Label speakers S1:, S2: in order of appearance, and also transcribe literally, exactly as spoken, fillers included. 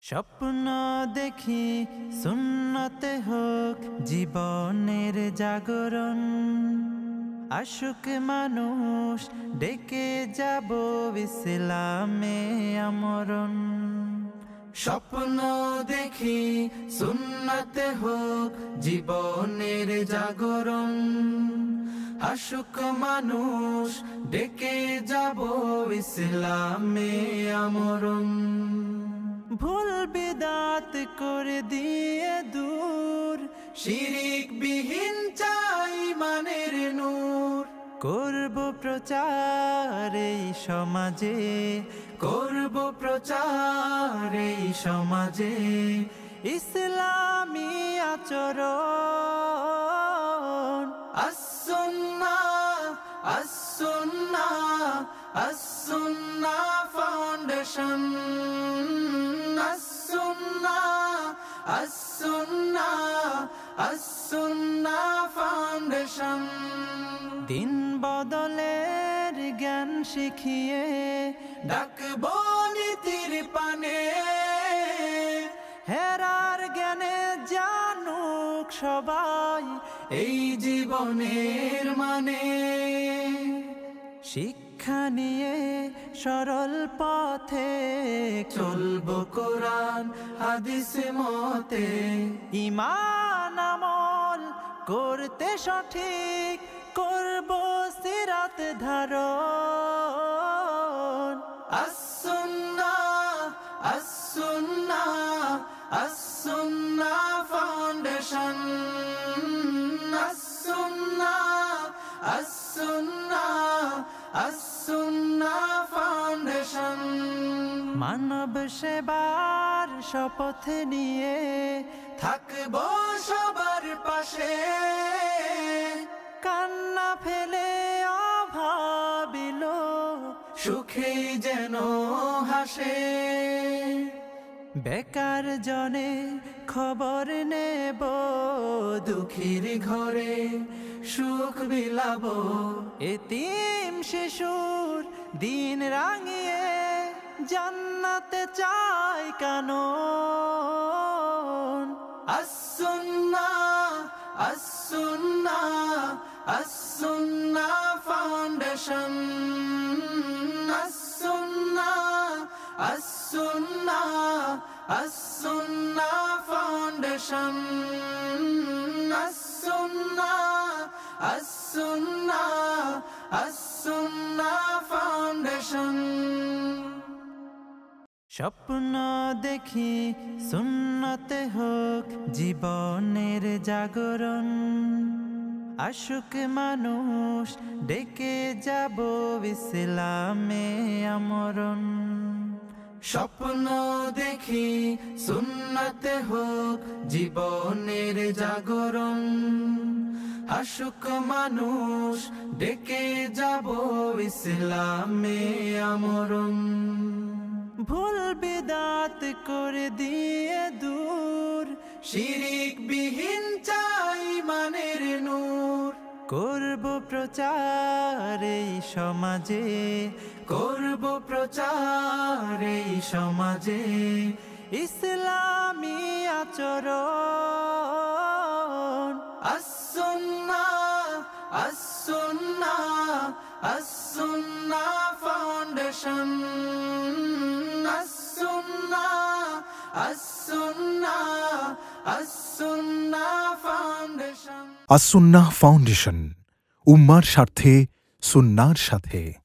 S1: স্বপ্ন দেখি সুন্নতে হোক জীবনের জাগরণ, আশুক মানুষ ডেকে যাব ইসলামে আমরণ। স্বপ্ন দেখি সুন্নতে হোক জীবনের জাগরণ, আশুক মানুষ ডেকে যাব ইসলামে আমরণ। ভুল বিদাত করে দিয়ে দূর, শিরিক বিহীন চাই মানের নূর। করব প্রচার এই সমাজে, করব প্রচার এই সমাজে, ইসলামী আচরণ। As Sunnah As Sunnah As Sunnah foundation, As Sunnah As Sunnah As Sunnah foundation. দিন বদলের জ্ঞান শিখিয়ে ডাকবো নীতির পানে, হেরার জ্ঞানে জানুক সবাই এই জীবনের মানে। শিক্ষা নিয়ে সরল পথে চলবো কোরআন হাদিস মতে, ঈমান আমল করতে সঠিক করব সিরাত ধারণ। As Sunnah As Sunnah As Sunnah foundation, As Sunnah As Sunnah As Sunnah foundation. মানব সেবার শপথ নিয়ে থাকবো সবার পাশে, কান্না ফেলে অভাবিল সুখে যেন হাসে। বেকার জনে খবর নেব, দুঃখীর ঘরে সুখ বিলাবো। এতিম শিশুর দিন রাঙিয়ে জান্নাতে চাই কানন। As Sunnah As Sunnah As Sunnah foundation, As Sunnah As Sunnah As Sunnah foundation, As Sunnah As Sunnah As Sunnah foundation. স্বপ্ন দেখি সুন্নতে হোক জীবনের জাগরণ, আশুক মানুষ ডেকে যাব ইসলামে আমরণ। স্বপ্ন দেখি সুন্নতে হোক জীবনের জাগরণ, আশুক মানুষ ডেকে যাব ইসলামে আমরণ। ভুল বিদাত করে দিয়ে দূর, শিরিক বিহীন চাই মানের নূর। করব প্রচার এই সমাজে, করব প্রচার এই সমাজে, ইসলামী আচরণ। As Sunnah As Sunnah As Sunnah foundation, As Sunnah As Sunnah As Sunnah foundation.
S2: As Sunnah foundation, উম্মার স্বার্থে সুন্নাহর সাথে।